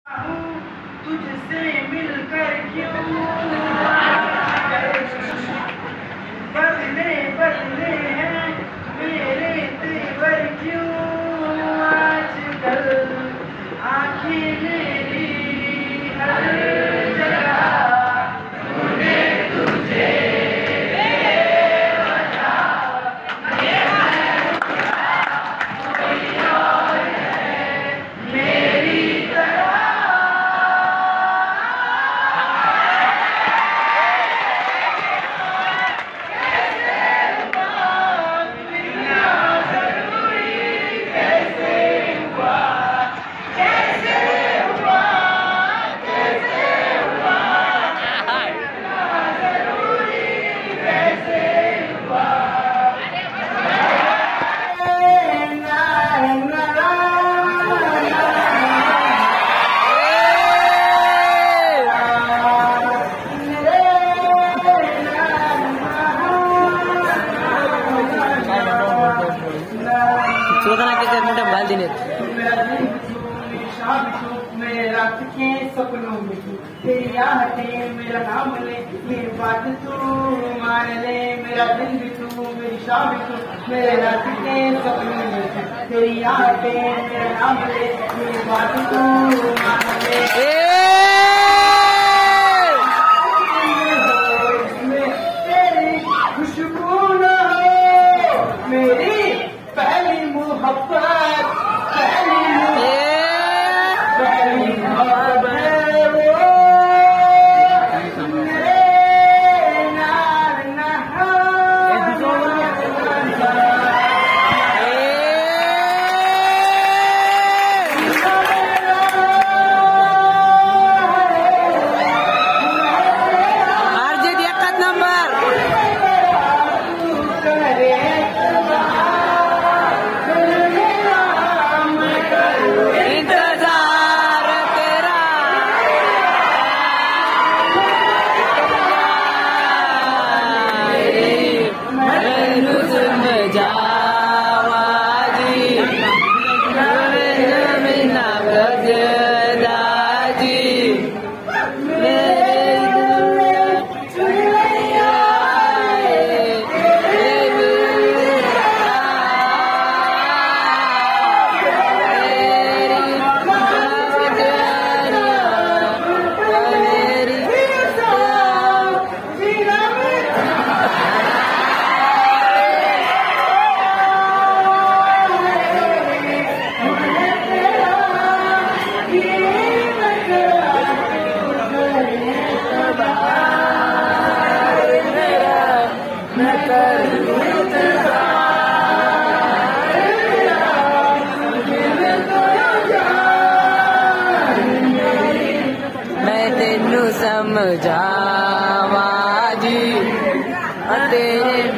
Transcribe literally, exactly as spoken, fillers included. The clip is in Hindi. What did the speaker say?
तुझसे मिलकर क्यों बदले बदले हैं मेरे तेवर क्यों आजकल आँखें मेरी हर जगह तुझे चौदह के मोटे मोबाइल दिन मेरे रात के सपनों में तेरी आहटें मेरा नाम ले मेरी बात तू मान ले मेरा दिन भी तू मेरी शाम भी तू मेरे रात के सपनों में तेरी आहटें मेरा नाम ले मेरी बात तू मान ले तेरी खुशबू न हो मेरी पहली मोहब्बत पहली पहली मोहब्बत समझावा जी तेरे